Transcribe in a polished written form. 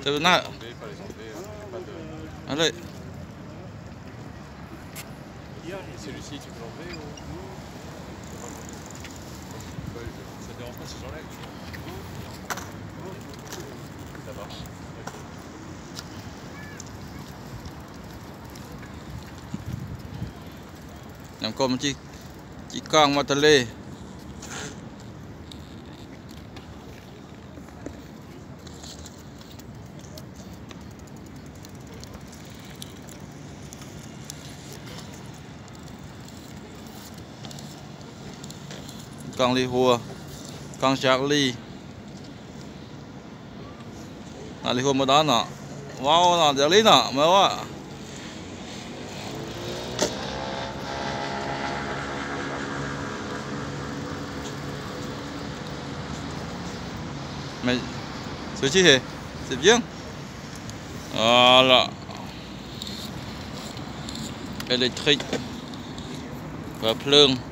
C'est là. Allez. Celui-ci, tu peux l'enlever ou... Ça te dérange pas si j'enlève? Ça marche. Nhằm con chỉ con mà tờ lê. Con li hùa, con chạc li. Là li hùa mà đó nọ. Wow, nọ chạc li nọ, mới quá. Mày sửa chi hề? Xếp dương. Là électrique và plương.